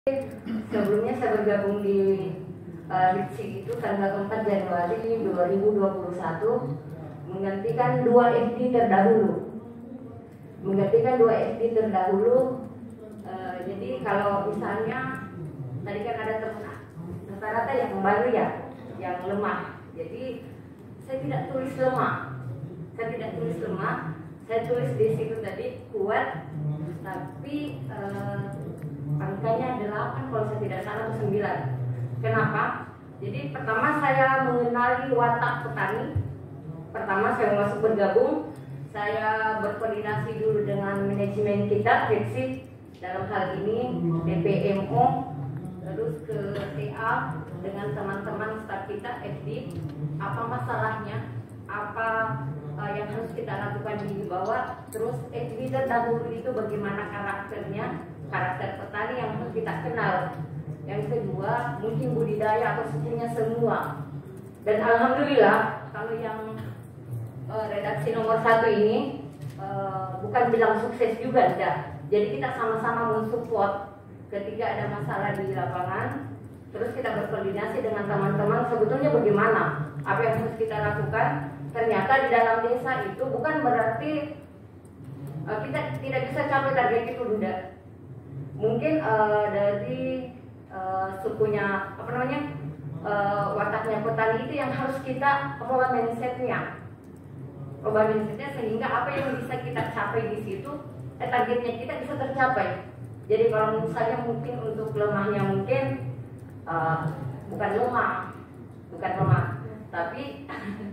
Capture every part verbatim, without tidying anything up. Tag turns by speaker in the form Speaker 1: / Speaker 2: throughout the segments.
Speaker 1: Sebelumnya saya bergabung di uh, Lipsi itu tanggal empat Januari dua ribu dua puluh satu menggantikan dua F D terdahulu. Menggantikan dua F D terdahulu. Uh, jadi kalau misalnya tadi kan ada rata-rata yang baru ya, yang lemah. Jadi saya tidak tulis lemah. Saya tidak tulis lemah. Saya tulis di situ tadi kuat, tapi uh, angkanya delapan kalau saya tidak salah atau sembilan. Kenapa? Jadi pertama saya mengenali watak petani. Pertama saya masuk bergabung, saya berkoordinasi dulu dengan manajemen kita, Fiksi, dalam hal ini D P M O, terus ke T A dengan teman-teman staf kita F D. Apa masalahnya? Apa uh, yang harus kita lakukan di bawah? Terus F D terdahulu itu bagaimana karakternya? Karakter petani yang harus kita kenal. Yang kedua, mungkin budidaya atau sukunya semua. Dan alhamdulillah kalau yang uh, redaksi nomor satu ini uh, bukan bilang sukses juga, enggak. Jadi kita sama-sama mensupport ketika ada masalah di lapangan. Terus kita berkoordinasi dengan teman-teman sebetulnya bagaimana, apa yang harus kita lakukan. Ternyata di dalam desa itu bukan berarti uh, kita tidak bisa capai target itu, enggak. Mungkin uh, dari uh, sukunya apa namanya uh, wataknya petani itu yang harus kita ubah mindsetnya, ubah mindsetnya sehingga apa yang bisa kita capai di situ, eh, targetnya kita bisa tercapai. Jadi kalau misalnya mungkin untuk lemahnya mungkin uh, bukan lemah, bukan lemah, tapi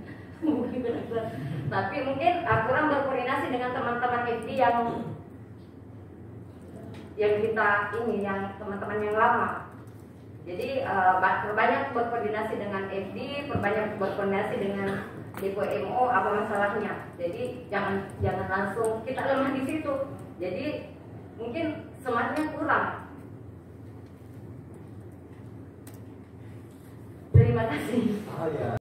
Speaker 1: tapi mungkin uh, kurang berkoordinasi dengan teman-teman F D yang yang kita ini, yang teman-teman yang lama. Jadi uh, perbanyak berkoordinasi dengan F D, perbanyak berkoordinasi dengan D P M O apa masalahnya. Jadi jangan jangan langsung kita lemah di situ. Jadi mungkin semangatnya kurang. Terima kasih.
Speaker 2: Oh ya.